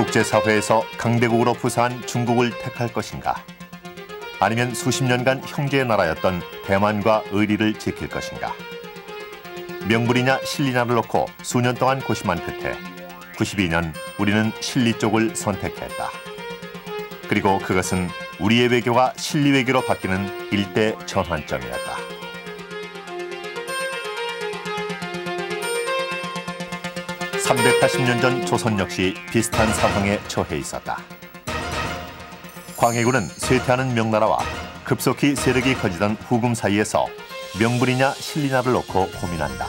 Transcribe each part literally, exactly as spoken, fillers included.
국제사회에서 강대국으로 부상한 중국을 택할 것인가? 아니면 수십 년간 형제의 나라였던 대만과 의리를 지킬 것인가? 명분이냐 실리냐를 놓고 수년 동안 고심한 끝에 구십이 년 우리는 실리 쪽을 선택했다. 그리고 그것은 우리의 외교가 실리 외교로 바뀌는 일대 전환점이었다. 삼백팔십 년 전 조선 역시 비슷한 상황에 처해 있었다. 광해군은 쇠퇴하는 명나라와 급속히 세력이 커지던 후금 사이에서 명분이냐 실리냐를 놓고 고민한다.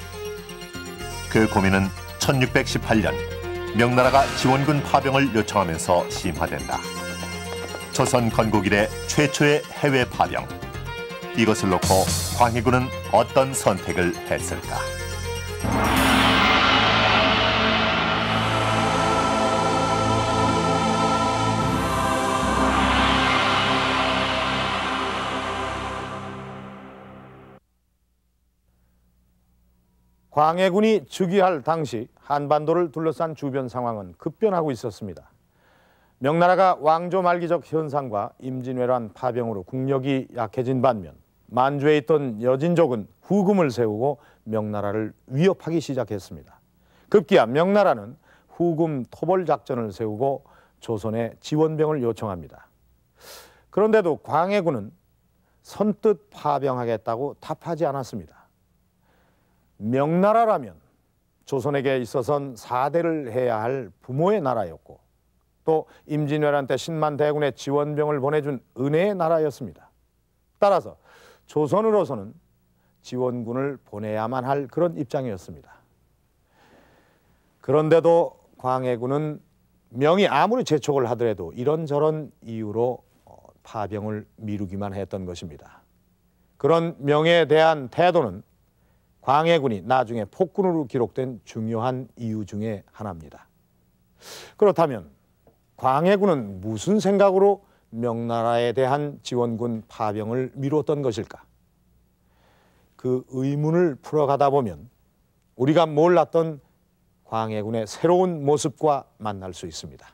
그 고민은 천육백십팔 년 명나라가 지원군 파병을 요청하면서 심화된다. 조선 건국 이래 최초의 해외 파병. 이것을 놓고 광해군은 어떤 선택을 했을까? 광해군이 즉위할 당시 한반도를 둘러싼 주변 상황은 급변하고 있었습니다. 명나라가 왕조 말기적 현상과 임진왜란 파병으로 국력이 약해진 반면 만주에 있던 여진족은 후금을 세우고 명나라를 위협하기 시작했습니다. 급기야 명나라는 후금 토벌 작전을 세우고 조선에 지원병을 요청합니다. 그런데도 광해군은 선뜻 파병하겠다고 답하지 않았습니다. 명나라라면 조선에게 있어선 사대를 해야 할 부모의 나라였고 또 임진왜란 때 십만 대군의 지원병을 보내준 은혜의 나라였습니다. 따라서 조선으로서는 지원군을 보내야만 할 그런 입장이었습니다. 그런데도 광해군은 명이 아무리 재촉을 하더라도 이런저런 이유로 파병을 미루기만 했던 것입니다. 그런 명에 대한 태도는 광해군이 나중에 폭군으로 기록된 중요한 이유 중에 하나입니다. 그렇다면 광해군은 무슨 생각으로 명나라에 대한 지원군 파병을 미뤘던 것일까? 그 의문을 풀어가다 보면 우리가 몰랐던 광해군의 새로운 모습과 만날 수 있습니다.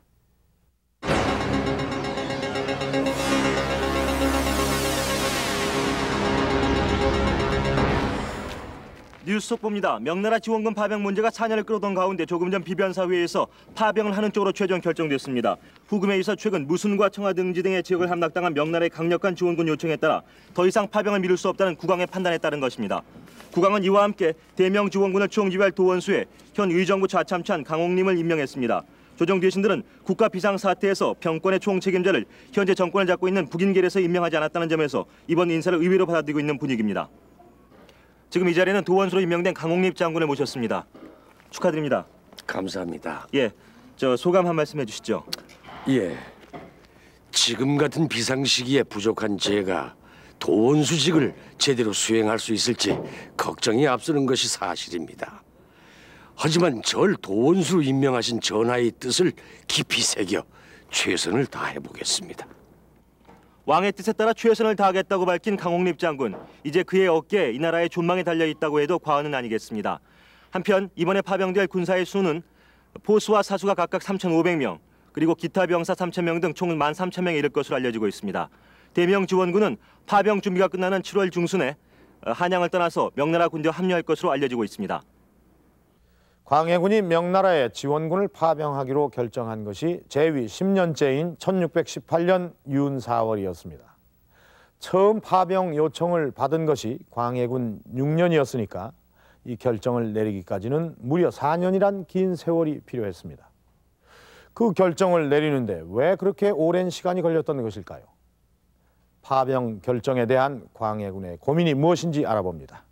뉴스 속보입니다. 명나라 지원군 파병 문제가 사년을 끌어던 가운데 조금 전 비변사회에서 파병을 하는 쪽으로 최종 결정됐습니다. 후금에 의해서 최근 무순과 청하 등지 등의 지역을 함락당한 명나라의 강력한 지원군 요청에 따라 더 이상 파병을 미룰 수 없다는 국왕의 판단에 따른 것입니다. 국왕은 이와 함께 대명 지원군을 총지휘할 도원수에 현 의정부 좌참찬 강옥림을 임명했습니다. 조정 대신들은 국가 비상사태에서 병권의 총책임자를 현재 정권을 잡고 있는 북인계에서 임명하지 않았다는 점에서 이번 인사를 의외로 받아들이고 있는 분위기입니다. 지금 이 자리에는 도원수로 임명된 강옥립 장군을 모셨습니다. 축하드립니다. 감사합니다. 예, 저 소감 한 말씀 해주시죠. 예, 지금 같은 비상시기에 부족한 제가 도원수직을 제대로 수행할 수 있을지 걱정이 앞서는 것이 사실입니다. 하지만 절 도원수로 임명하신 전하의 뜻을 깊이 새겨 최선을 다해보겠습니다. 왕의 뜻에 따라 최선을 다하겠다고 밝힌 강옥립 장군. 이제 그의 어깨에 이 나라의 존망이 달려있다고 해도 과언은 아니겠습니다. 한편 이번에 파병될 군사의 수는 포수와 사수가 각각 삼천오백 명, 그리고 기타 병사 삼천 명 등 총 만 삼천 명에 이를 것으로 알려지고 있습니다. 대명 지원군은 파병 준비가 끝나는 칠월 중순에 한양을 떠나서 명나라 군대에 합류할 것으로 알려지고 있습니다. 광해군이 명나라에 지원군을 파병하기로 결정한 것이 재위 십 년째인 천육백십팔 년 윤 사월이었습니다. 처음 파병 요청을 받은 것이 광해군 육 년이었으니까 이 결정을 내리기까지는 무려 사 년이란 긴 세월이 필요했습니다. 그 결정을 내리는데 왜 그렇게 오랜 시간이 걸렸던 것일까요? 파병 결정에 대한 광해군의 고민이 무엇인지 알아봅니다.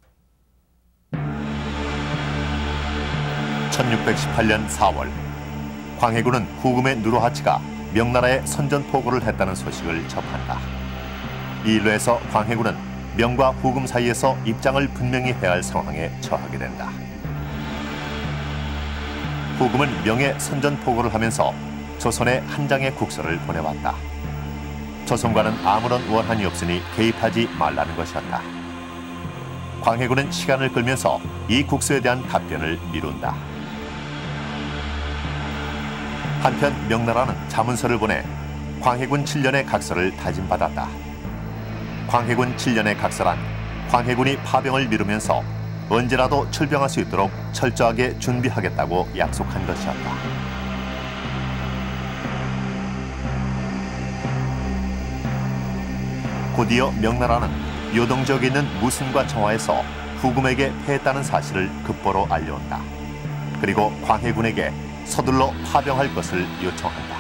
천육백십팔 년 사월, 광해군은 후금의 누르하치가 명나라에 선전포고를 했다는 소식을 접한다. 이 일로 해서 광해군은 명과 후금 사이에서 입장을 분명히 해야 할 상황에 처하게 된다. 후금은 명의 선전포고를 하면서 조선에 한 장의 국서를 보내왔다. 조선과는 아무런 원한이 없으니 개입하지 말라는 것이었다. 광해군은 시간을 끌면서 이 국서에 대한 답변을 미룬다. 한편 명나라는 자문서를 보내 광해군 칠 년의 각서를 다짐받았다. 광해군 칠 년의 각서란 광해군이 파병을 미루면서 언제라도 출병할 수 있도록 철저하게 준비하겠다고 약속한 것이었다. 곧이어 명나라는 요동 지역에 있는 무순과 청하에서 후금에게 패했다는 사실을 급보로 알려온다. 그리고 광해군에게 서둘러 파병할 것을 요청한다.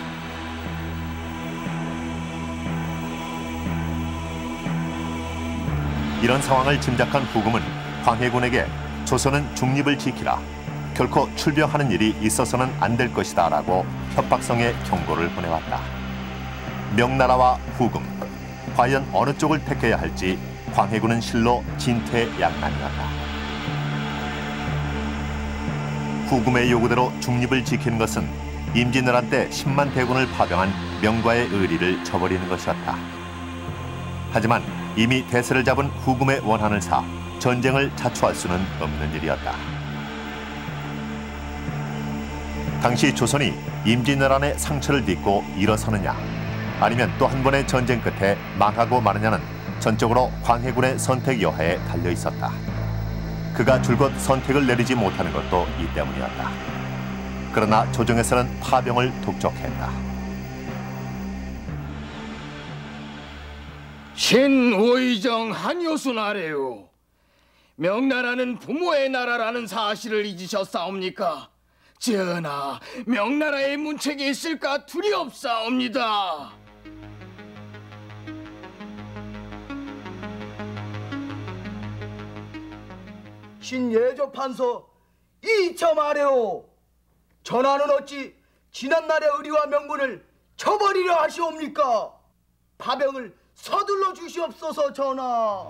이런 상황을 짐작한 후금은 광해군에게 조선은 중립을 지키라, 결코 출병하는 일이 있어서는 안 될 것이다 라고 협박성의 경고를 보내왔다. 명나라와 후금, 과연 어느 쪽을 택해야 할지 광해군은 실로 진퇴양난이었다. 후금의 요구대로 중립을 지키는 것은 임진왜란 때 십만 대군을 파병한 명과의 의리를 저버리는 것이었다. 하지만 이미 대세를 잡은 후금의 원한을 사 전쟁을 자초할 수는 없는 일이었다. 당시 조선이 임진왜란의 상처를 딛고 일어서느냐, 아니면 또 한 번의 전쟁 끝에 망하고 마느냐는 전적으로 광해군의 선택 여하에 달려 있었다. 그가 줄곧 선택을 내리지 못하는 것도 이 때문이었다. 그러나 조정에서는 파병을 독촉했다. 신의정 한효순 아래요. 명나라는 부모의 나라라는 사실을 잊으셨사옵니까? 전하, 명나라의 문책이 있을까 두렵사옵니다. 신예조 판서 이참 아래오. 전하는 어찌 지난날의 의리와 명분을 저버리려 하시옵니까? 파병을 서둘러 주시옵소서. 전하.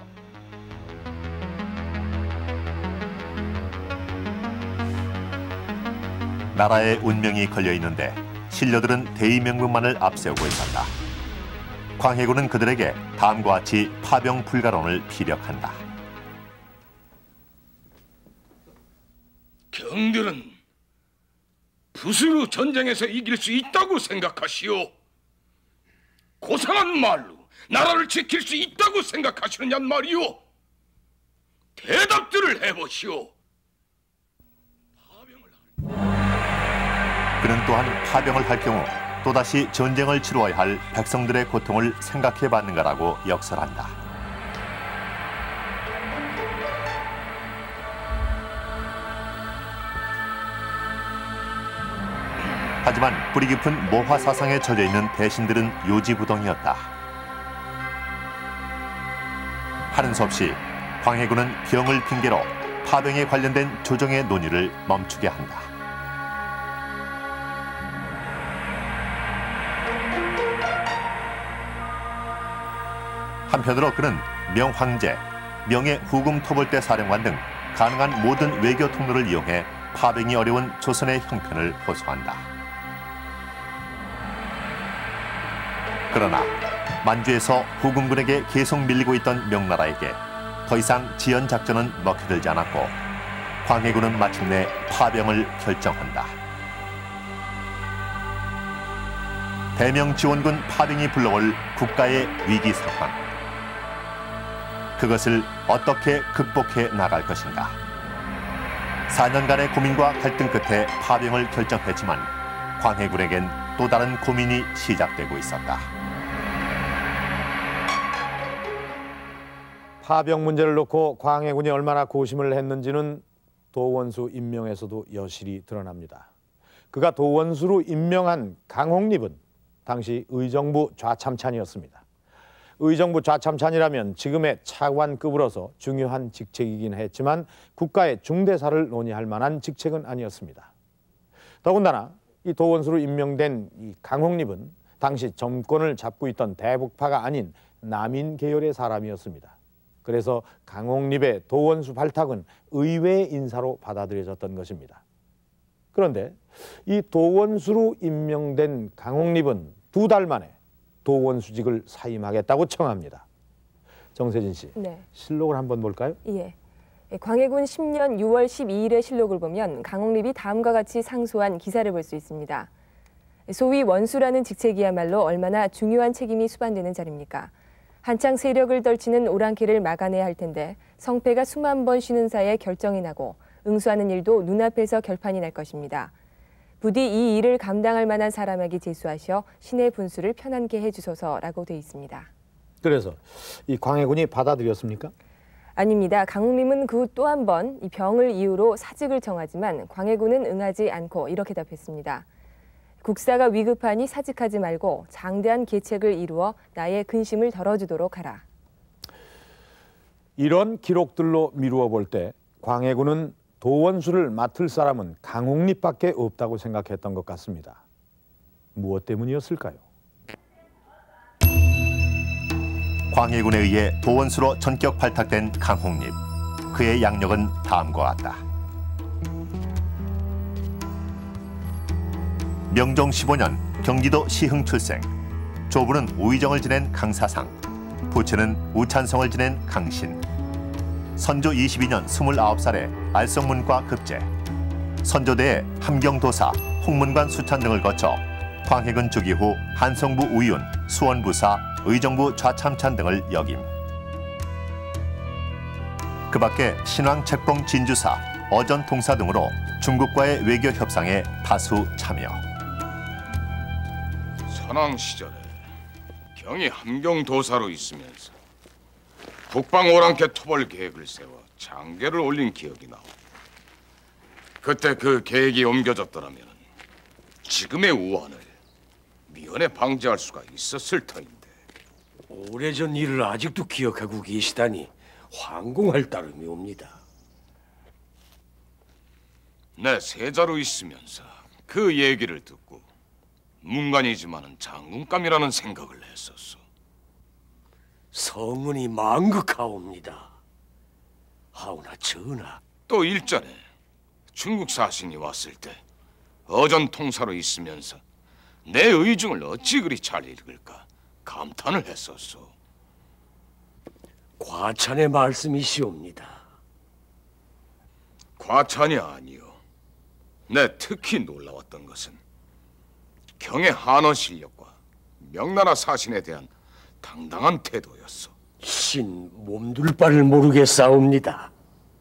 나라의 운명이 걸려있는데 신료들은 대의명분만을 앞세우고 있었다. 광해군은 그들에게 다음과 같이 파병 불가론을 피력한다. 경들은 붓으로 전쟁에서 이길 수 있다고 생각하시오? 고상한 말로 나라를 지킬 수 있다고 생각하시느냔 말이오? 대답들을 해보시오. 그는 또한 파병을 할 경우 또다시 전쟁을 치루어야 할 백성들의 고통을 생각해봤는가라고 역설한다. 하지만 뿌리 깊은 모화 사상에 젖어 있는 대신들은 요지부동이었다. 하는 수 없이 광해군은 병을 핑계로 파병에 관련된 조정의 논의를 멈추게 한다. 한편으로 그는 명황제, 명예 후금 토벌대 사령관 등 가능한 모든 외교 통로를 이용해 파병이 어려운 조선의 형편을 호소한다. 그러나 만주에서 후금군에게 계속 밀리고 있던 명나라에게 더 이상 지연 작전은 먹혀들지 않았고 광해군은 마침내 파병을 결정한다. 대명 지원군 파병이 불러올 국가의 위기 상황. 그것을 어떻게 극복해 나갈 것인가. 사 년간의 고민과 갈등 끝에 파병을 결정했지만 광해군에겐 또 다른 고민이 시작되고 있었다. 파병 문제를 놓고 광해군이 얼마나 고심을 했는지는 도원수 임명에서도 여실히 드러납니다. 그가 도원수로 임명한 강홍립은 당시 의정부 좌참찬이었습니다. 의정부 좌참찬이라면 지금의 차관급으로서 중요한 직책이긴 했지만 국가의 중대사를 논의할 만한 직책은 아니었습니다. 더군다나 이 도원수로 임명된 이 강홍립은 당시 정권을 잡고 있던 대북파가 아닌 남인 계열의 사람이었습니다. 그래서 강홍립의 도원수 발탁은 의외의 인사로 받아들여졌던 것입니다. 그런데 이 도원수로 임명된 강홍립은 두 달 만에 도원수직을 사임하겠다고 청합니다. 정세진 씨, 네. 실록을 한번 볼까요? 예. 광해군 십 년 유월 십이일의 실록을 보면 강홍립이 다음과 같이 상소한 기사를 볼 수 있습니다. 소위 원수라는 직책이야말로 얼마나 중요한 책임이 수반되는 자리입니까? 한창 세력을 떨치는 오랑캐를 막아내야 할 텐데 성패가 수만 번 쉬는 사이에 결정이 나고 응수하는 일도 눈앞에서 결판이 날 것입니다. 부디 이 일을 감당할 만한 사람에게 제수하셔 신의 분수를 편안게 해주소서라고 돼 있습니다. 그래서 이 광해군이 받아들였습니까? 아닙니다. 강홍림은 그 후 또 한 번 이 병을 이유로 사직을 청하지만 광해군은 응하지 않고 이렇게 답했습니다. 국사가 위급하니 사직하지 말고 장대한 계책을 이루어 나의 근심을 덜어주도록 하라. 이런 기록들로 미루어 볼 때 광해군은 도원수를 맡을 사람은 강홍립밖에 없다고 생각했던 것 같습니다. 무엇 때문이었을까요? 광해군에 의해 도원수로 전격 발탁된 강홍립. 그의 양력은 다음과 같다. 명종 십오 년 경기도 시흥 출생. 조부는 우의정을 지낸 강사상, 부처는 우찬성을 지낸 강신. 선조 이십이 년 스물아홉 살에 알성문과 급제. 선조대에 함경도사, 홍문관 수찬 등을 거쳐 광해군 즉위 후 한성부 우윤, 수원부사, 의정부 좌참찬 등을 역임. 그 밖에 신왕 책봉 진주사, 어전 통사 등으로 중국과의 외교 협상에 다수 참여. 선왕 시절에 경이 함경도사로 있으면서 북방 오랑캐 토벌 계획을 세워 장계를 올린 기억이 나오. 그때 그 계획이 옮겨졌더라면 지금의 우환을 미연에 방지할 수가 있었을 터인데. 오래전 일을 아직도 기억하고 계시다니 황공할 따름이 옵니다. 내 세자로 있으면서 그 얘기를 듣고 문관이지만은 장군감이라는 생각을 했었어. 성은이 망극하옵니다. 하오나 전하, 또 일전에 중국 사신이 왔을 때 어전 통사로 있으면서 내 의중을 어찌 그리 잘 읽을까 감탄을 했었소. 과찬의 말씀이시옵니다. 과찬이 아니요. 내 특히 놀라웠던 것은 경의 한어 실력과 명나라 사신에 대한 당당한 태도였어. 신 몸둘 바를 모르겠사옵니다.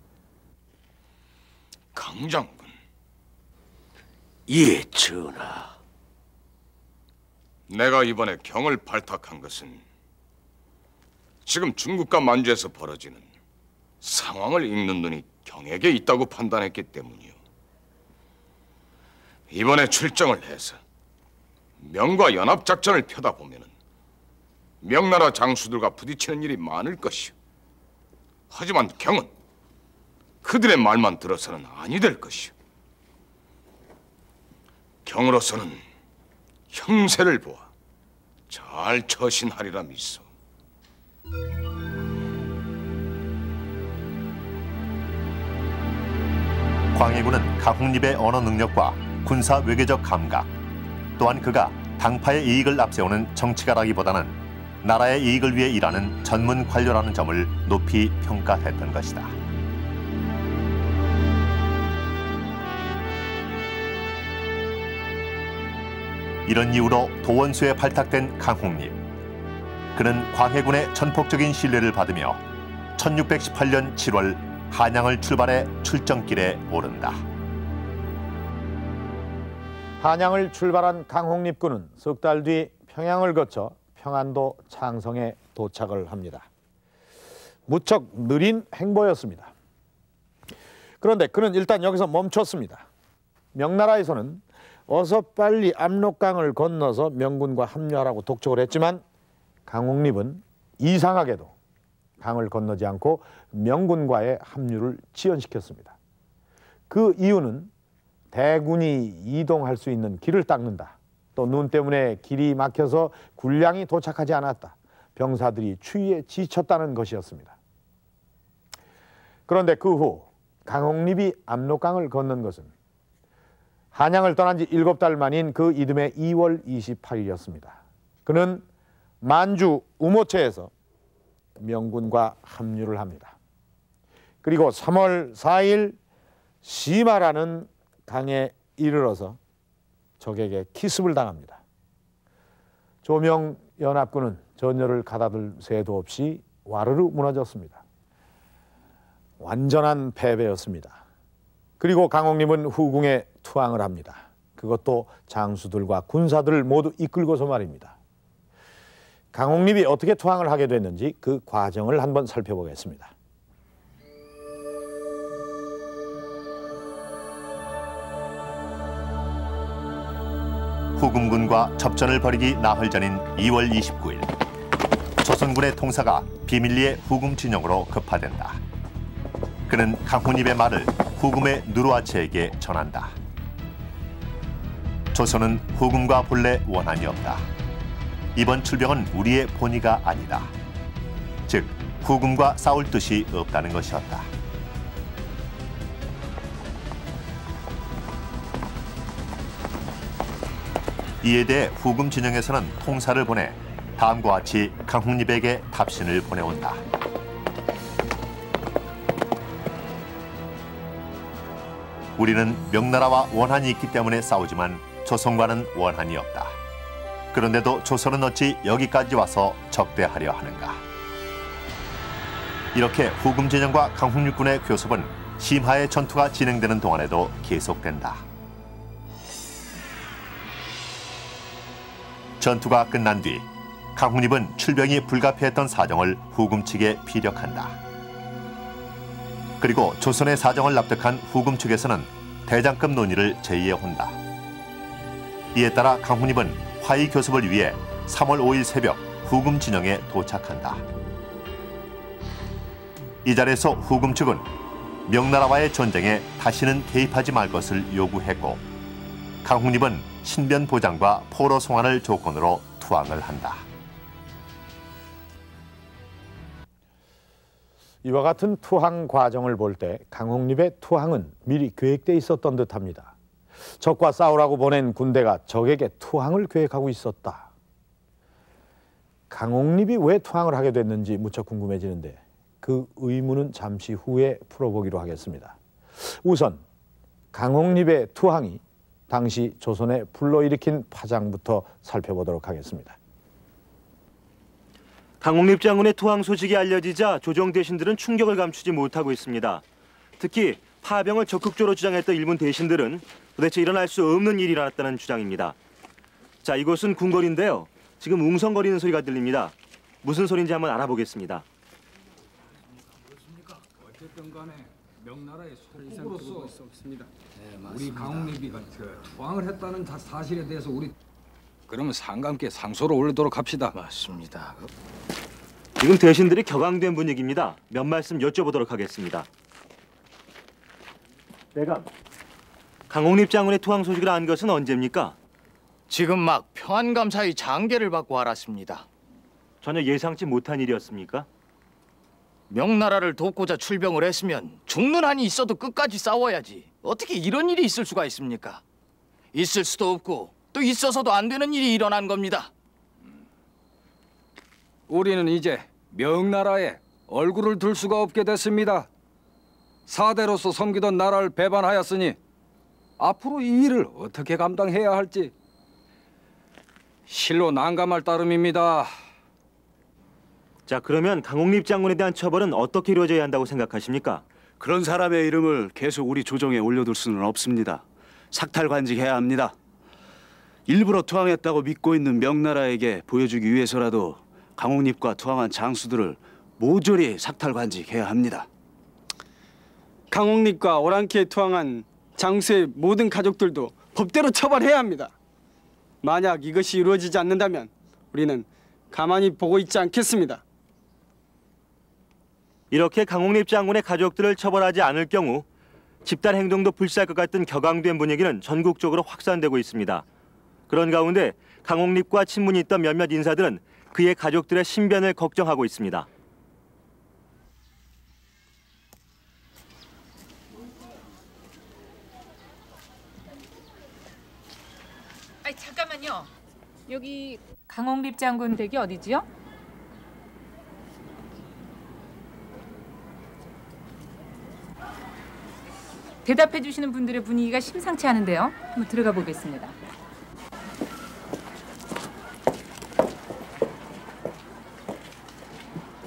강장군. 예, 전하. 내가 이번에 경을 발탁한 것은 지금 중국과 만주에서 벌어지는 상황을 읽는 눈이 경에게 있다고 판단했기 때문이요. 이번에 출정을 해서 명과 연합작전을 펴다 보면은 명나라 장수들과 부딪히는 일이 많을 것이요. 하지만 경은 그들의 말만 들어서는 아니 될 것이요. 경으로서는 형세를 보아 잘 처신하리라 믿소. 광해군은 강홍립의 언어 능력과 군사 외교적 감각, 또한 그가 당파의 이익을 앞세우는 정치가라기보다는 나라의 이익을 위해 일하는 전문 관료라는 점을 높이 평가했던 것이다. 이런 이유로 도원수에 발탁된 강홍립. 그는 광해군의 전폭적인 신뢰를 받으며 천육백십팔 년 칠월 한양을 출발해 출정길에 오른다. 한양을 출발한 강홍립군은 석 달 뒤 평양을 거쳐 평안도 창성에 도착을 합니다. 무척 느린 행보였습니다. 그런데 그는 일단 여기서 멈췄습니다. 명나라에서는 어서 빨리 압록강을 건너서 명군과 합류하라고 독촉을 했지만 강홍립은 이상하게도 강을 건너지 않고 명군과의 합류를 지연시켰습니다. 그 이유는 대군이 이동할 수 있는 길을 닦는다. 또 눈 때문에 길이 막혀서 군량이 도착하지 않았다. 병사들이 추위에 지쳤다는 것이었습니다. 그런데 그 후 강홍립이 압록강을 건넌 것은 한양을 떠난 지 일곱 달 만인 그 이듬해 이월 이십팔일이었습니다. 그는 만주 우모체에서 명군과 합류를 합니다. 그리고 삼월 사일 시마라는 강에 이르러서 적에게 기습을 당합니다. 조명연합군은 전열을 가다둘 새도 없이 와르르 무너졌습니다. 완전한 패배였습니다. 그리고 강옥립은 후궁에 투항을 합니다. 그것도 장수들과 군사들을 모두 이끌고서 말입니다. 강옥립이 어떻게 투항을 하게 됐는지 그 과정을 한번 살펴보겠습니다. 후금군과 접전을 벌이기 나흘 전인 이월 이십구일 조선군의 통사가 비밀리에 후금 진영으로 급파된다. 그는 강훈입의 말을 후금의 누르하체에게 전한다. 조선은 후금과 본래 원한이 없다. 이번 출병은 우리의 본의가 아니다. 즉 후금과 싸울 뜻이 없다는 것이었다. 이에 대해 후금 진영에서는 통사를 보내 다음과 같이 강훈립에게 답신을 보내온다. 우리는 명나라와 원한이 있기 때문에 싸우지만 조선과는 원한이 없다. 그런데도 조선은 어찌 여기까지 와서 적대하려 하는가. 이렇게 후금 진영과 강훈립군의 교섭은 심하의 전투가 진행되는 동안에도 계속된다. 전투가 끝난 뒤 강훈립은 출병이 불가피했던 사정을 후금 측에 피력한다. 그리고 조선의 사정을 납득한 후금 측에서는 대장급 논의를 제의해온다. 이에 따라 강훈립은 화의 교섭을 위해 삼월 오일 새벽 후금 진영에 도착한다. 이 자리에서 후금 측은 명나라와의 전쟁에 다시는 개입하지 말 것을 요구했고 강훈립은 신변 보장과 포로 송환을 조건으로 투항을 한다. 이와 같은 투항 과정을 볼 때 강홍립의 투항은 미리 계획돼 있었던 듯합니다. 적과 싸우라고 보낸 군대가 적에게 투항을 계획하고 있었다. 강홍립이 왜 투항을 하게 됐는지 무척 궁금해지는데 그 의문은 잠시 후에 풀어보기로 하겠습니다. 우선 강홍립의 투항이 당시 조선에 불러일으킨 파장부터 살펴보도록 하겠습니다. 강홍립 장군의 투항 소식이 알려지자 조정 대신들은 충격을 감추지 못하고 있습니다. 특히 파병을 적극적으로 주장했던 일본 대신들은 도대체 일어날 수 없는 일이 일어났다는 주장입니다. 자, 이곳은 궁궐인데요. 지금 웅성거리는 소리가 들립니다. 무슨 소리인지 한번 알아보겠습니다. 어쨌든 간에 명나라의 속국으로서 없습니다. 네, 우리 강홍립이 그 투항을 했다는 사실에 대해서 우리 그러면 상감께 상소를 올리도록 합시다. 맞습니다. 지금 대신들이 격앙된 분위기입니다. 몇 말씀 여쭤보도록 하겠습니다. 대감, 강홍립 장군의 투항 소식을 안 것은 언제입니까? 지금 막 평안감사의 장계를 받고 알았습니다. 전혀 예상치 못한 일이었습니까? 명나라를 돕고자 출병을 했으면 죽는 한이 있어도 끝까지 싸워야지. 어떻게 이런 일이 있을 수가 있습니까? 있을 수도 없고 또 있어서도 안 되는 일이 일어난 겁니다. 우리는 이제 명나라에 얼굴을 둘 수가 없게 됐습니다. 사대로서 섬기던 나라를 배반하였으니 앞으로 이 일을 어떻게 감당해야 할지 실로 난감할 따름입니다. 자, 그러면 강홍립 장군에 대한 처벌은 어떻게 이루어져야 한다고 생각하십니까? 그런 사람의 이름을 계속 우리 조정에 올려둘 수는 없습니다. 삭탈관직해야 합니다. 일부러 투항했다고 믿고 있는 명나라에게 보여주기 위해서라도 강홍립과 투항한 장수들을 모조리 삭탈관직해야 합니다. 강홍립과 오랑캐에 투항한 장수의 모든 가족들도 법대로 처벌해야 합니다. 만약 이것이 이루어지지 않는다면 우리는 가만히 보고 있지 않겠습니다. 이렇게 강홍립 장군의 가족들을 처벌하지 않을 경우 집단 행동도 불사할 것 같은 격앙된 분위기는 전국적으로 확산되고 있습니다. 그런 가운데 강홍립과 친분이 있던 몇몇 인사들은 그의 가족들의 신변을 걱정하고 있습니다. 아니 잠깐만요. 여기 강홍립 장군 댁이 어디지요? 대답해 주시는 분들의 분위기가 심상치 않은데요. 한번 들어가 보겠습니다.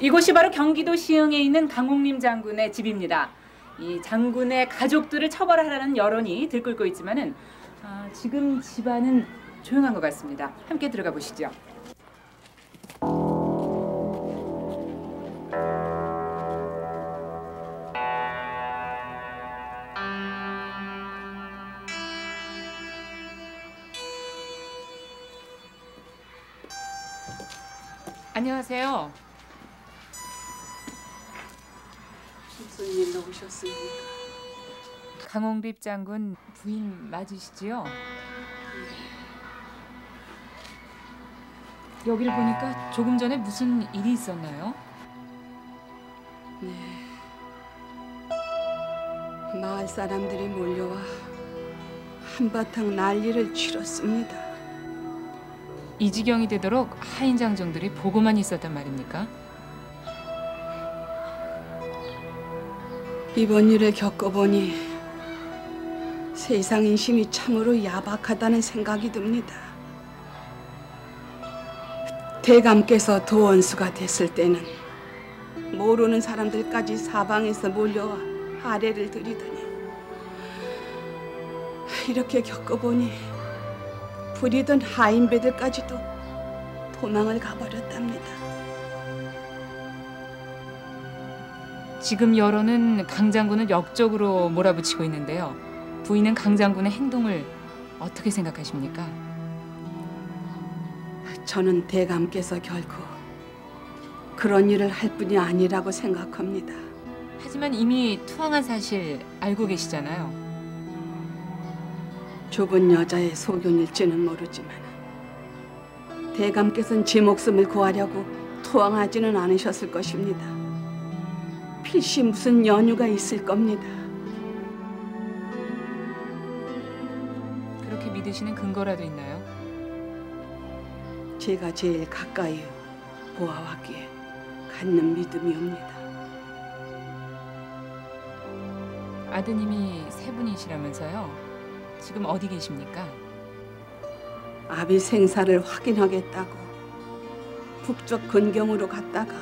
이곳이 바로 경기도 시흥에 있는 강홍림 장군의 집입니다. 이 장군의 가족들을 처벌하라는 여론이 들끓고 있지만은 아, 지금 집안은 조용한 것 같습니다. 함께 들어가 보시죠. 안녕하세요. 무슨 일로 오셨습니까? 강홍립 장군 부인 맞으시지요? 여기를 보니까 조금 전에 무슨 일이 있었나요? 네. 마을 사람들이 몰려와 한바탕 난리를 치렀습니다. 이 지경이 되도록 하인 장정들이 보고만 있었단 말입니까? 이번 일을 겪어보니 세상 인심이 참으로 야박하다는 생각이 듭니다. 대감께서 도원수가 됐을 때는 모르는 사람들까지 사방에서 몰려와 아뢰를 드리더니 이렇게 겪어보니 부리던 하인배들까지도 도망을 가버렸답니다. 지금 여론은 강 장군을 역적으로 몰아붙이고 있는데요. 부인은 강 장군의 행동을 어떻게 생각하십니까? 저는 대감께서 결코 그런 일을 할 뿐이 아니라고 생각합니다. 하지만 이미 투항한 사실 알고 계시잖아요. 좁은 여자의 소견일지는 모르지만 대감께서는 제 목숨을 구하려고 투항하지는 않으셨을 것입니다. 필시 무슨 연유가 있을 겁니다. 그렇게 믿으시는 근거라도 있나요? 제가 제일 가까이 보아왔기에 갖는 믿음이옵니다. 아드님이 세 분이시라면서요? 지금 어디 계십니까? 아비 생사를 확인하겠다고 북쪽 근경으로 갔다가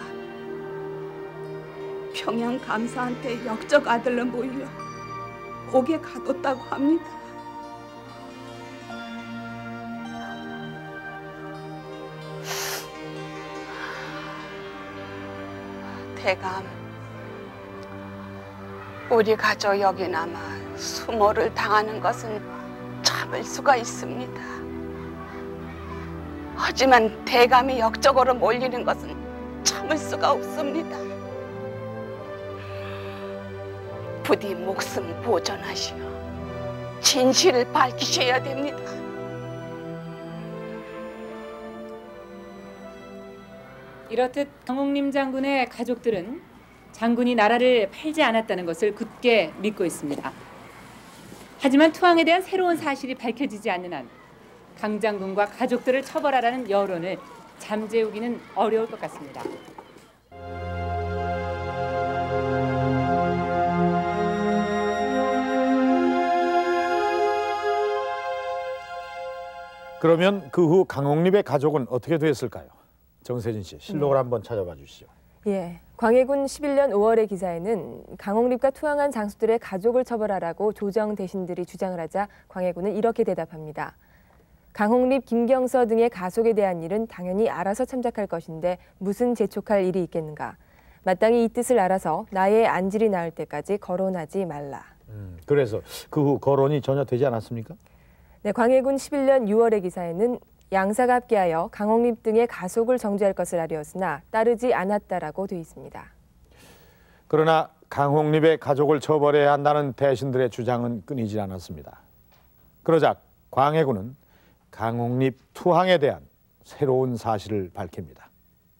평양 감사한테 역적 아들로 모이려 옥에 가뒀다고 합니다. 대감, 우리 가족 여기 남아 수모를 당하는 것은 참을 수가 있습니다. 하지만 대감이 역적으로 몰리는 것은 참을 수가 없습니다. 부디 목숨 보존하시어 진실을 밝히셔야 됩니다. 이렇듯 강홍림 장군의 가족들은 장군이 나라를 팔지 않았다는 것을 굳게 믿고 있습니다. 하지만 투항에 대한 새로운 사실이 밝혀지지 않는 한 강 장군과 가족들을 처벌하라는 여론을 잠재우기는 어려울 것 같습니다. 그러면 그 후 강홍립의 가족은 어떻게 됐을까요? 정세진 씨, 실록을 네. 한번 찾아봐 주시죠. 예, 광해군 십일 년 오월의 기사에는 강홍립과 투항한 장수들의 가족을 처벌하라고 조정 대신들이 주장을 하자 광해군은 이렇게 대답합니다. 강홍립, 김경서 등의 가속에 대한 일은 당연히 알아서 참작할 것인데 무슨 재촉할 일이 있겠는가. 마땅히 이 뜻을 알아서 나의 안질이 나을 때까지 거론하지 말라. 음, 그래서 그 후 거론이 전혀 되지 않았습니까? 네, 광해군 십일 년 유월의 기사에는 양사가 합계하여 강홍립 등의 가속을 정지할 것을 아뢰었으나 따르지 않았다라고 되어 있습니다. 그러나 강홍립의 가족을 처벌해야 한다는 대신들의 주장은 끊이지 않았습니다. 그러자 광해군은 강홍립 투항에 대한 새로운 사실을 밝힙니다.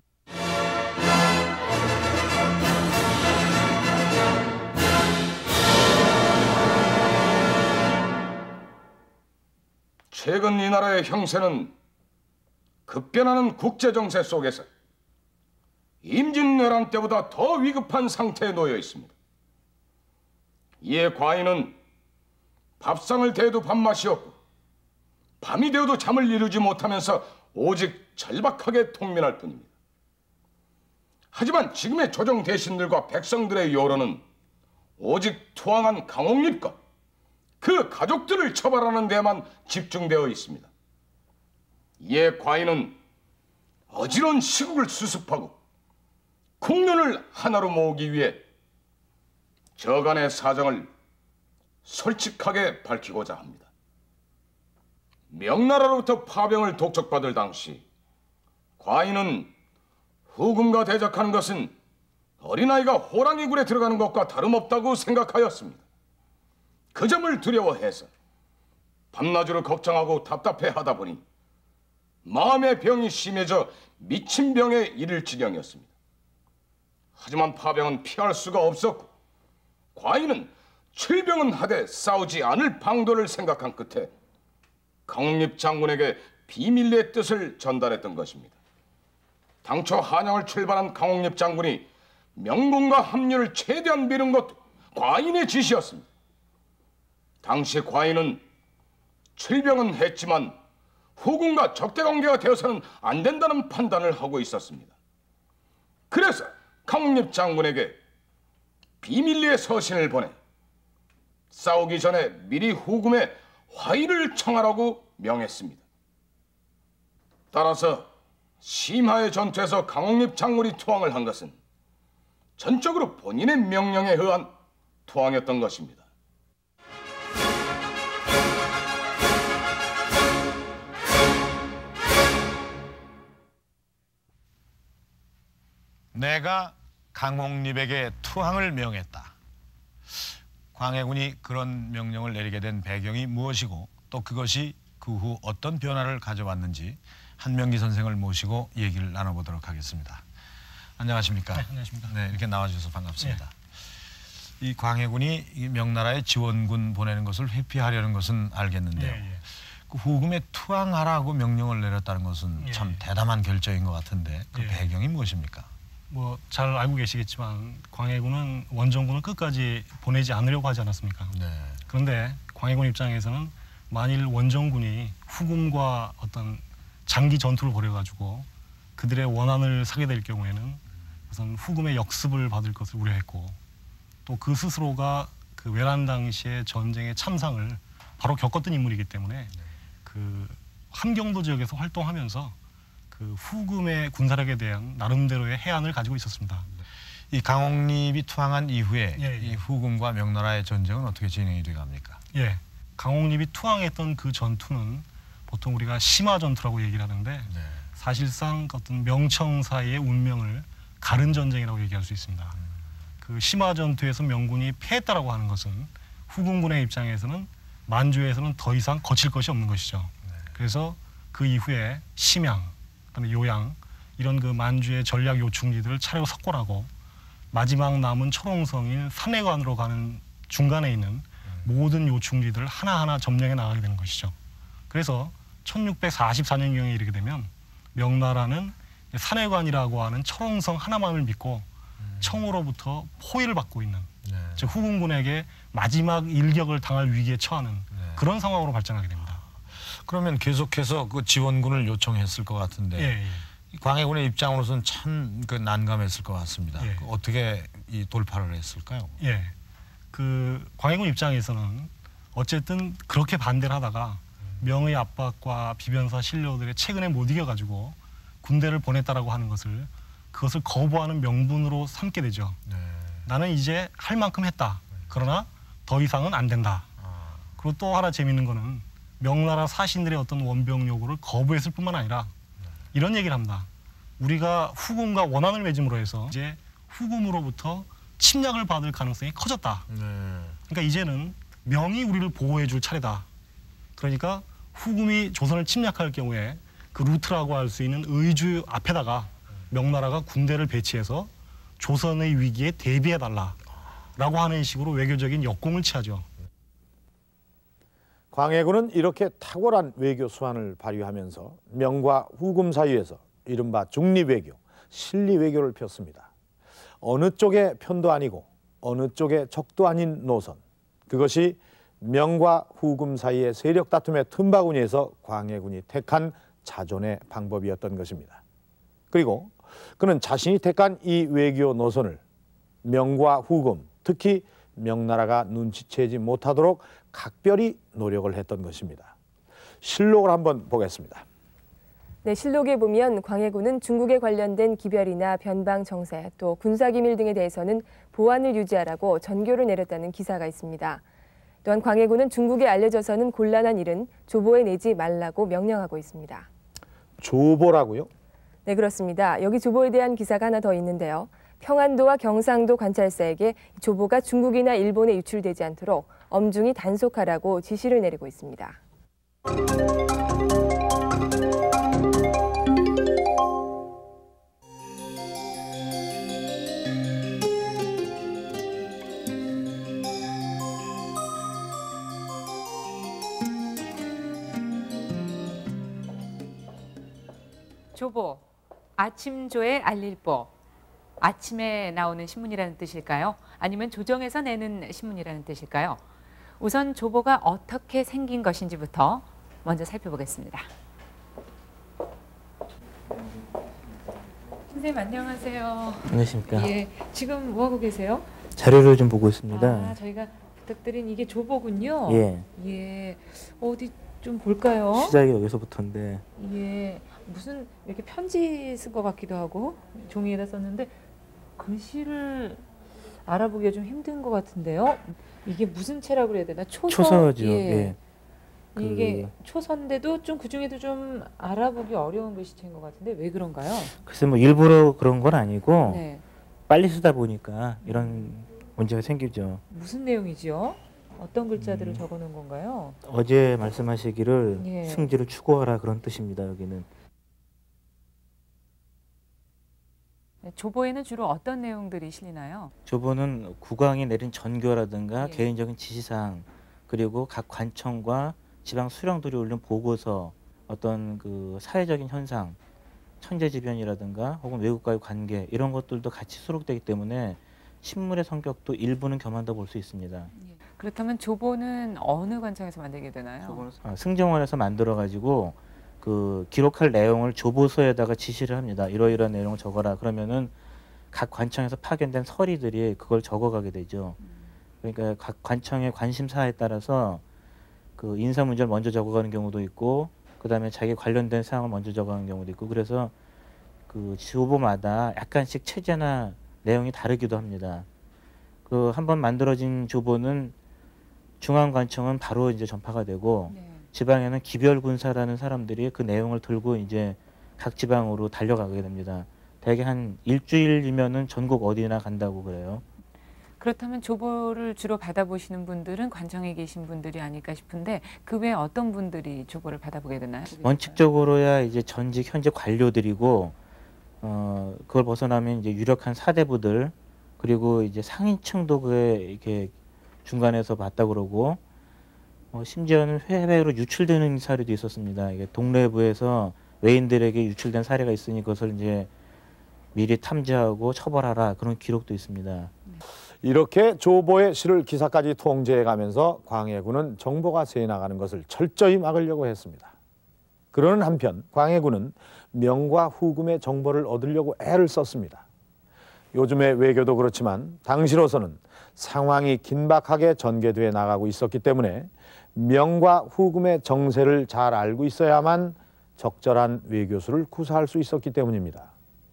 최근 이 나라의 형세는 급변하는 국제 정세 속에서 임진왜란 때보다 더 위급한 상태에 놓여 있습니다. 이에 과인은 밥상을 대도 밥맛이 없고 밤이 되어도 잠을 이루지 못하면서 오직 절박하게 통민할 뿐입니다. 하지만 지금의 조정 대신들과 백성들의 여론은 오직 투항한 강옥립과 그 가족들을 처벌하는 데만 집중되어 있습니다. 이에 과인은 어지러운 시국을 수습하고 국론을 하나로 모으기 위해 저간의 사정을 솔직하게 밝히고자 합니다. 명나라로부터 파병을 독촉받을 당시 과인은 후금과 대적하는 것은 어린아이가 호랑이 굴에 들어가는 것과 다름없다고 생각하였습니다. 그 점을 두려워해서 밤낮으로 걱정하고 답답해하다 보니 마음의 병이 심해져 미친 병에 이를 지경이었습니다. 하지만 파병은 피할 수가 없었고 과인은 출병은 하되 싸우지 않을 방도를 생각한 끝에 강옥립 장군에게 비밀리의 뜻을 전달했던 것입니다. 당초 한양을 출발한 강옥립 장군이 명군과 합류를 최대한 미룬 것도 과인의 지시였습니다. 당시 과인은 출병은 했지만 후군과 적대관계가 되어서는 안 된다는 판단을 하고 있었습니다. 그래서 강옥립 장군에게 비밀리의 서신을 보내 싸우기 전에 미리 후금의 화의를 청하라고 명했습니다. 따라서 심하의 전투에서 강옥립 장군이 투항을 한 것은 전적으로 본인의 명령에 의한 투항이었던 것입니다. 내가 강옥립에게 투항을 명했다. 광해군이 그런 명령을 내리게 된 배경이 무엇이고 또 그것이 그 후 어떤 변화를 가져왔는지 한명기 선생을 모시고 얘기를 나눠보도록 하겠습니다. 안녕하십니까? 네, 안녕하십니까? 네, 이렇게 나와주셔서 반갑습니다. 네. 이 광해군이 이 명나라에 지원군 보내는 것을 회피하려는 것은 알겠는데요. 예, 예. 그 후금에 투항하라고 명령을 내렸다는 것은 예, 참 대담한 결정인 것 같은데 그 예. 배경이 무엇입니까? 뭐 잘 알고 계시겠지만 광해군은 원정군을 끝까지 보내지 않으려고 하지 않았습니까? 네. 그런데 광해군 입장에서는 만일 원정군이 후금과 어떤 장기 전투를 벌여가지고 그들의 원한을 사게 될 경우에는 우선 후금의 역습을 받을 것을 우려했고 또 그 스스로가 그 외란 당시의 전쟁의 참상을 바로 겪었던 인물이기 때문에 네. 그 함경도 지역에서 활동하면서 그 후금의 군사력에 대한 나름대로의 해안을 가지고 있었습니다. 이 강옥립이 투항한 이후에 예, 예. 이 후금과 명나라의 전쟁은 어떻게 진행이 돼갑니까? 예, 강옥립이 투항했던 그 전투는 보통 우리가 심화 전투라고 얘기를 하는데 네. 사실상 어떤 명청사의 운명을 가른 전쟁이라고 얘기할 수 있습니다. 음. 그 심화 전투에서 명군이 패했다라고 하는 것은 후금군의 입장에서는 만주에서는 더 이상 거칠 것이 없는 것이죠. 네. 그래서 그 이후에 심양, 그다음에 요양 이런 그 만주의 전략 요충지들을 차례로 석권하고 마지막 남은 초롱성인 산해관으로 가는 중간에 있는 음. 모든 요충지들을 하나하나 점령해 나가게 되는 것이죠. 그래서 천육백사십사 년경에 이르게 되면 명나라는 산해관이라고 하는 철옹성 하나만을 믿고 음. 청으로부터 포위를 받고 있는 네. 즉 후금군에게 마지막 일격을 당할 위기에 처하는 네. 그런 상황으로 발전하게 됩니다. 그러면 계속해서 그 지원군을 요청했을 것 같은데 예, 예. 광해군의 입장으로서는 참 그 난감했을 것 같습니다. 예. 그 어떻게 이 돌파를 했을까요? 예, 그 광해군 입장에서는 어쨌든 그렇게 반대를 하다가 명의 압박과 비변사 신료들의 최근에 못 이겨가지고 군대를 보냈다라고 하는 것을 그것을 거부하는 명분으로 삼게 되죠. 네. 나는 이제 할 만큼 했다. 그러나 더 이상은 안 된다. 아. 그리고 또 하나 재밌는 거는 명나라 사신들의 어떤 원병 요구를 거부했을 뿐만 아니라 네. 이런 얘기를 합니다. 우리가 후금과 원한을 맺음으로 해서 이제 후금으로부터 침략을 받을 가능성이 커졌다. 네. 그러니까 이제는 명이 우리를 보호해 줄 차례다. 그러니까 후금이 조선을 침략할 경우에 그 루트라고 할 수 있는 의주 앞에다가 명나라가 군대를 배치해서 조선의 위기에 대비해달라라고 하는 식으로 외교적인 역공을 취하죠. 광해군은 이렇게 탁월한 외교 수완을 발휘하면서 명과 후금 사이에서 이른바 중립외교, 실리외교를 폈습니다. 어느 쪽의 편도 아니고 어느 쪽의 적도 아닌 노선. 그것이 명과 후금 사이의 세력 다툼의 틈바구니에서 광해군이 택한 자존의 방법이었던 것입니다. 그리고 그는 자신이 택한 이 외교 노선을 명과 후금, 특히 명나라가 눈치채지 못하도록 각별히 노력을 했던 것입니다. 실록을 한번 보겠습니다. 네, 실록에 보면 광해군은 중국에 관련된 기별이나 변방 정세, 또 군사기밀 등에 대해서는 보안을 유지하라고 전교를 내렸다는 기사가 있습니다. 또한 광해군은 중국에 알려져서는 곤란한 일은 조보에 내지 말라고 명령하고 있습니다. 조보라고요? 네, 그렇습니다. 여기 조보에 대한 기사가 하나 더 있는데요. 평안도와 경상도 관찰사에게 조보가 중국이나 일본에 유출되지 않도록 엄중히 단속하라고 지시를 내리고 있습니다. 조보, 아침조의 알릴보. 아침에 나오는 신문이라는 뜻일까요? 아니면 조정에서 내는 신문이라는 뜻일까요? 우선 조보가 어떻게 생긴 것인지부터 먼저 살펴보겠습니다. 선생님 안녕하세요. 안녕하십니까. 예, 지금 뭐 하고 계세요? 자료를 좀 보고 있습니다. 아, 저희가 부탁드린 이게 조보군요. 예. 예. 어디 좀 볼까요? 시작이 여기서부터인데. 예. 무슨 이렇게 편지 쓴 것 같기도 하고 종이에다 썼는데 글씨를 알아보기가 좀 힘든 것 같은데요. 이게 무슨 체라고 해야 되나? 초서. 초서죠. 예. 예. 이게 그... 초서인데도 좀 그중에도 좀 알아보기 어려운 글씨체인 것 같은데 왜 그런가요? 글쎄 뭐 일부러 그런 건 아니고 네. 빨리 쓰다 보니까 이런 문제가 생기죠. 무슨 내용이죠? 어떤 글자들을 음... 적어놓은 건가요? 어제 말씀하시기를 예. 승지를 추구하라 그런 뜻입니다. 여기는. 조보에는 주로 어떤 내용들이 실리나요? 조보는 국왕이 내린 전교라든가 예. 개인적인 지시사항 그리고 각 관청과 지방 수령들이 올린 보고서 어떤 그 사회적인 현상, 천재지변이라든가 혹은 외국과의 관계 이런 것들도 같이 수록되기 때문에 신문의 성격도 일부는 겸한다 볼 수 있습니다. 예. 그렇다면 조보는 어느 관청에서 만들게 되나요? 조보는 아, 승정원에서 만들어 가지고 그 기록할 내용을 조보서에다가 지시를 합니다. 이러이러한 내용을 적어라. 그러면은 각 관청에서 파견된 서리들이 그걸 적어가게 되죠. 그러니까 각 관청의 관심사에 따라서 그 인사 문제를 먼저 적어가는 경우도 있고, 그 다음에 자기 관련된 사항을 먼저 적어가는 경우도 있고, 그래서 그 조보마다 약간씩 체제나 내용이 다르기도 합니다. 그 한번 만들어진 조보는 중앙관청은 바로 이제 전파가 되고. 네. 지방에는 기별군사라는 사람들이 그 내용을 들고 이제 각 지방으로 달려가게 됩니다. 대개 한 일주일이면은 전국 어디나 간다고 그래요. 그렇다면 조보를 주로 받아보시는 분들은 관청에 계신 분들이 아닐까 싶은데 그 외에 어떤 분들이 조보를 받아보게 되나요? 원칙적으로야 이제 전직 현재 관료들이고 어 그걸 벗어나면 이제 유력한 사대부들 그리고 이제 상인층도 그에 이렇게 중간에서 봤다 그러고. 어, 심지어는 해외로 유출되는 사례도 있었습니다. 이게 동래부에서 외인들에게 유출된 사례가 있으니 그것을 이제 미리 탐지하고 처벌하라 그런 기록도 있습니다. 이렇게 조보의 실을 기사까지 통제해가면서 광해군은 정보가 새나가는 것을 철저히 막으려고 했습니다. 그러는 한편 광해군은 명과 후금의 정보를 얻으려고 애를 썼습니다. 요즘의 외교도 그렇지만 당시로서는 상황이 긴박하게 전개돼 나가고 있었기 때문에 명과 후금의 정세를 잘 알고 있어야만 적절한 외교수를 구사할 수 있었기 때문입니다.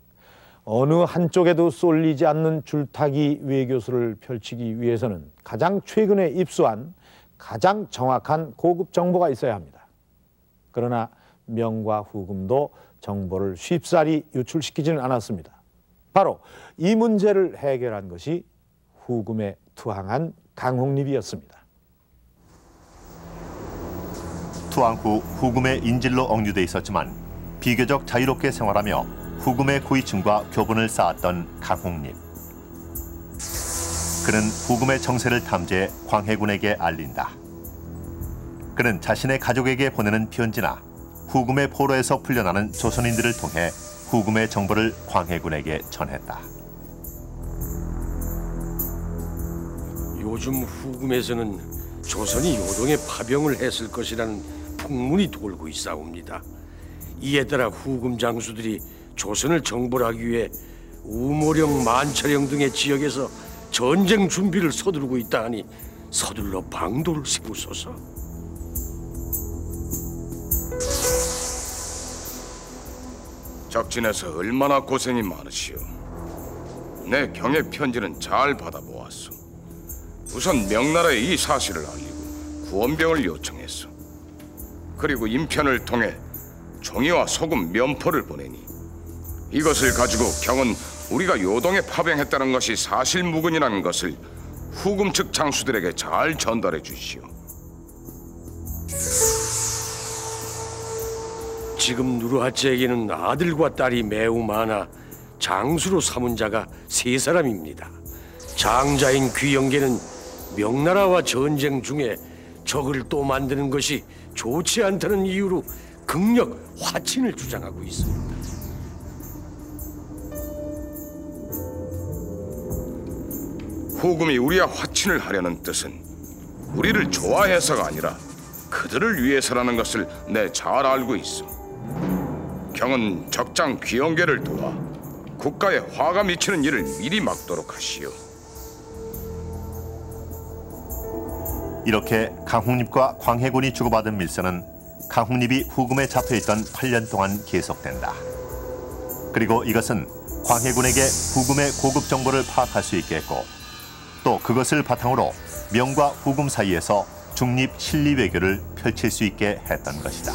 어느 한쪽에도 쏠리지 않는 줄타기 외교수를 펼치기 위해서는 가장 최근에 입수한 가장 정확한 고급 정보가 있어야 합니다. 그러나 명과 후금도 정보를 쉽사리 유출시키지는 않았습니다. 바로 이 문제를 해결한 것이 후금에 투항한 강홍립이었습니다. 투항 후 후금의 인질로 억류돼 있었지만 비교적 자유롭게 생활하며 후금의 고위층과 교분을 쌓았던 강홍립. 그는 후금의 정세를 탐지해 광해군에게 알린다. 그는 자신의 가족에게 보내는 편지나 후금의 포로에서 풀려나는 조선인들을 통해 후금의 정보를 광해군에게 전했다. 요즘 후금에서는 조선이 요동에 파병을 했을 것이라는 풍문이 돌고 있사옵니다. 이에 따라 후금 장수들이 조선을 정벌하기 위해 우모령, 만차령 등의 지역에서 전쟁 준비를 서두르고 있다 하니 서둘러 방도를 세우소서. 적진에서 얼마나 고생이 많으시오. 내 경의 편지는 잘 받아보았소. 우선 명나라에 이 사실을 알리고 구원병을 요청했소. 그리고 인편을 통해 종이와 소금, 면포를 보내니 이것을 가지고 경은 우리가 요동에 파병했다는 것이 사실무근이라는 것을 후금 측 장수들에게 잘 전달해 주시오. 지금 누르하치에게는 아들과 딸이 매우 많아 장수로 삼은 자가 세 사람입니다. 장자인 귀영계는 명나라와 전쟁 중에 적을 또 만드는 것이 좋지 않다는 이유로 극력 화친을 주장하고 있습니다. 후금이 우리와 화친을 하려는 뜻은 우리를 좋아해서가 아니라 그들을 위해서라는 것을 내 잘 알고 있어. 경은 적장 귀영계를 도와 국가에 화가 미치는 일을 미리 막도록 하시오. 이렇게 강홍립과 광해군이 주고받은 밀서는 강홍립이 후금에 잡혀있던 팔 년 동안 계속된다. 그리고 이것은 광해군에게 후금의 고급 정보를 파악할 수 있게 했고 또 그것을 바탕으로 명과 후금 사이에서 중립 실리 외교를 펼칠 수 있게 했던 것이다.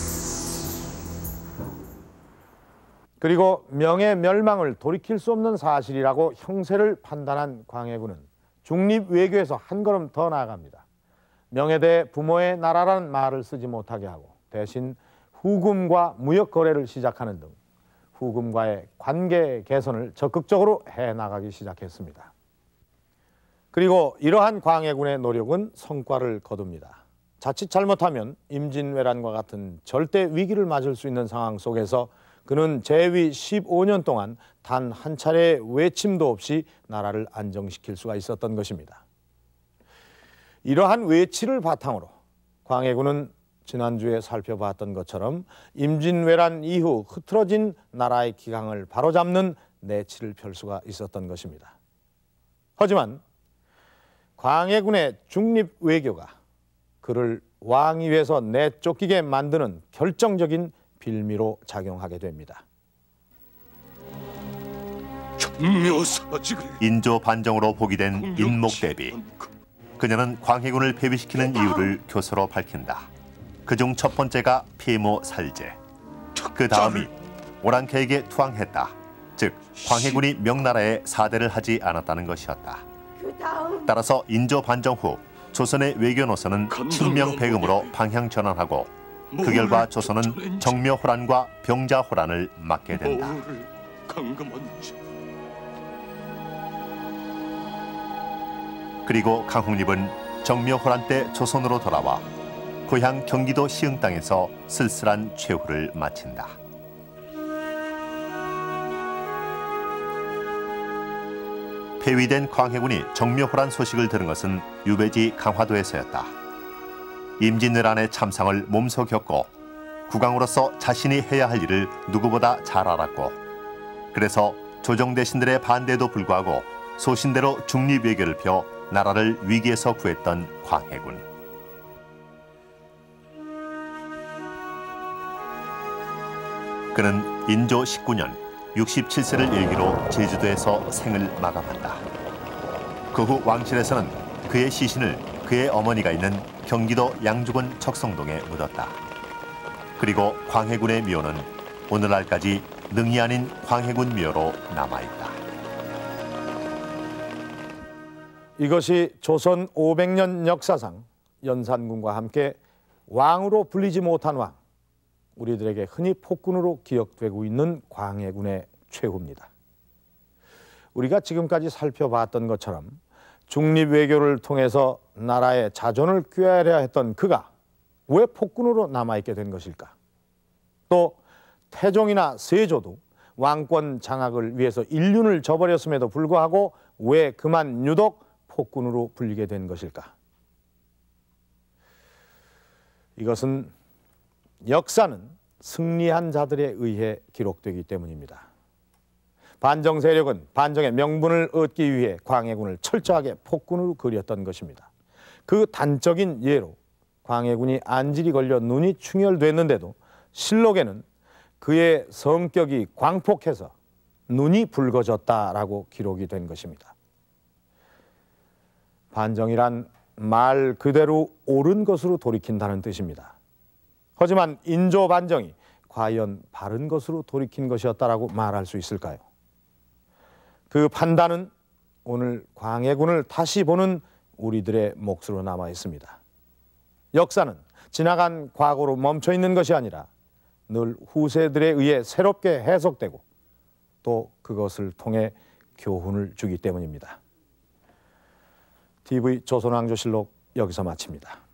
그리고 명의 멸망을 돌이킬 수 없는 사실이라고 형세를 판단한 광해군은 중립 외교에서 한 걸음 더 나아갑니다. 명에 대해 부모의 나라라는 말을 쓰지 못하게 하고 대신 후금과 무역 거래를 시작하는 등 후금과의 관계 개선을 적극적으로 해나가기 시작했습니다. 그리고 이러한 광해군의 노력은 성과를 거둡니다. 자칫 잘못하면 임진왜란과 같은 절대 위기를 맞을 수 있는 상황 속에서 그는 재위 십오 년 동안 단 한 차례의 외침도 없이 나라를 안정시킬 수가 있었던 것입니다. 이러한 외치를 바탕으로 광해군은 지난주에 살펴봤던 것처럼 임진왜란 이후 흐트러진 나라의 기강을 바로잡는 내치를 펼 수가 있었던 것입니다. 하지만 광해군의 중립 외교가 그를 왕위에서 내쫓기게 만드는 결정적인 빌미로 작용하게 됩니다. 정묘사직을 인조 반정으로 복위된 인목대비. 그녀는 광해군을 폐위시키는 이유를 교서로 밝힌다. 그중 첫 번째가 피모 살제. 그 다음이 오랑캐에게 투항했다. 즉 광해군이 명나라에 사대를 하지 않았다는 것이었다. 따라서 인조 반정 후 조선의 외교 노선은 칙명배금으로 방향 전환하고 그 결과 조선은 정묘호란과 병자호란을 맞게 된다. 그리고 강홍립은 정묘호란 때 조선으로 돌아와 고향 경기도 시흥 땅에서 쓸쓸한 최후를 마친다. 폐위된 광해군이 정묘호란 소식을 들은 것은 유배지 강화도에서였다. 임진왜란의 참상을 몸소 겪고 국왕으로서 자신이 해야 할 일을 누구보다 잘 알았고 그래서 조정 대신들의 반대에도 불구하고 소신대로 중립외교를 펴 나라를 위기에서 구했던 광해군. 그는 인조 십구 년 육십칠 세를 일기로 제주도에서 생을 마감한다. 그 후 왕실에서는 그의 시신을 그의 어머니가 있는 경기도 양주군 척성동에 묻었다. 그리고 광해군의 묘는 오늘날까지 능이 아닌 광해군 묘로 남아있다. 이것이 조선 오백 년 역사상 연산군과 함께 왕으로 불리지 못한 왕, 우리들에게 흔히 폭군으로 기억되고 있는 광해군의 최후입니다. 우리가 지금까지 살펴봤던 것처럼 중립외교를 통해서 나라의 자존을 꾀하려 했던 그가 왜 폭군으로 남아있게 된 것일까? 또 태종이나 세조도 왕권 장악을 위해서 인륜을 저버렸음에도 불구하고 왜 그만 유독 폭군으로 불리게 된 것일까? 이것은 역사는 승리한 자들에 의해 기록되기 때문입니다. 반정 세력은 반정의 명분을 얻기 위해 광해군을 철저하게 폭군으로 그렸던 것입니다. 그 단적인 예로 광해군이 안질이 걸려 눈이 충혈됐는데도 실록에는 그의 성격이 광폭해서 눈이 붉어졌다라고 기록이 된 것입니다. 반정이란 말 그대로 옳은 것으로 돌이킨다는 뜻입니다. 하지만 인조 반정이 과연 바른 것으로 돌이킨 것이었다라고 말할 수 있을까요? 그 판단은 오늘 광해군을 다시 보는 우리들의 몫으로 남아 있습니다. 역사는 지나간 과거로 멈춰 있는 것이 아니라 늘 후세들에 의해 새롭게 해석되고 또 그것을 통해 교훈을 주기 때문입니다. 티비 조선왕조실록 여기서 마칩니다.